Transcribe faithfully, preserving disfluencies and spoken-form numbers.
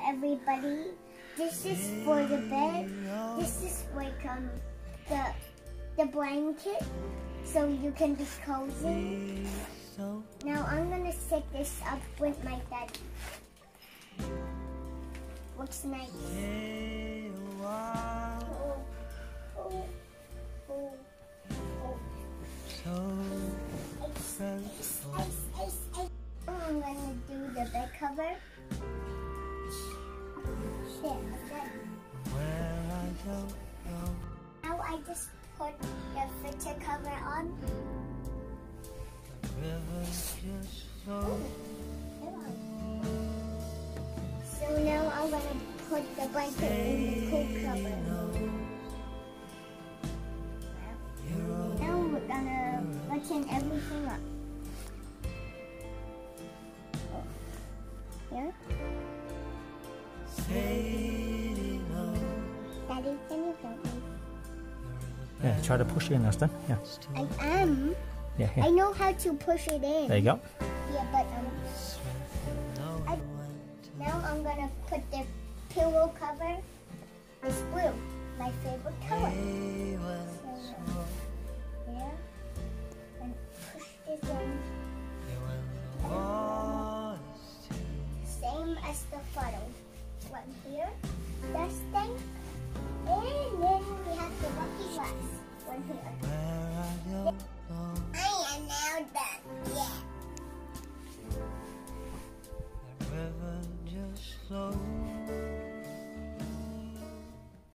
everybody. This is for the bed. This is like um the the blanket, so you can be cozy. Now I'm gonna set this up with my dad. Looks nice. Oh, oh, oh, oh. Ice, ice, ice, ice, ice. Oh, I'm gonna do the bed cover. Now I just put the filter cover on. So now I'm gonna put the blanket in the cool cover. Now we're gonna button everything up. Here. Daddy, can you help me? Yeah, try to push it in, Ashton. Yeah. I am. Yeah, yeah. I know how to push it in. There you go. Yeah, but um, I, now I'm gonna put the pillow cover. It's blue, my favorite color. So,